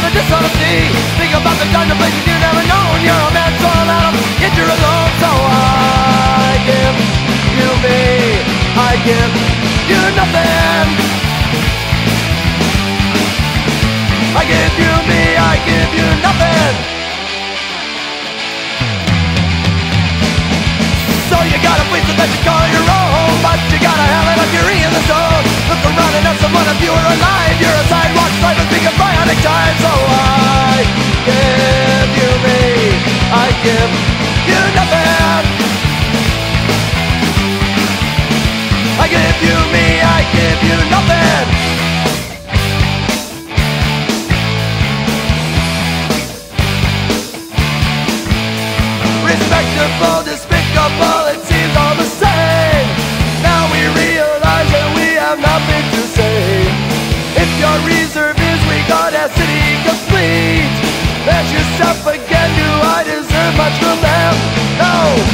the dishonesty. Think about the time and places you never known. You're a man thrown out of, yet you're alone. So I give you me, I give you nothing. I give you me, I give you nothing. So you got a place that you call your own, but you gotta have it like you're in the zone. Look around and have someone if you are alive. You're a sidewalk slider, think of bionic time. So I give you me, I give you nothing. I give you me, I give you nothing. Respectable, despicable, it seems all the same. Now we realize that we have nothing to say. If your reserve is we got a city complete, ask yourself again, do I deserve much from them? No.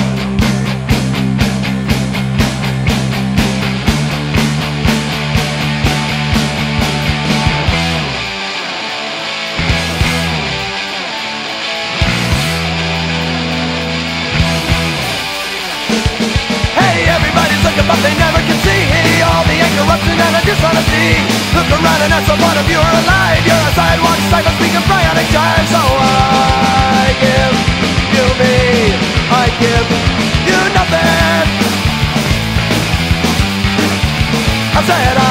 But they never can see all the corruption and the dishonesty. Look around and ask someone if you're alive. You're a sidewalk cycle speaking bionic time. So I give you me, I give you nothing. I said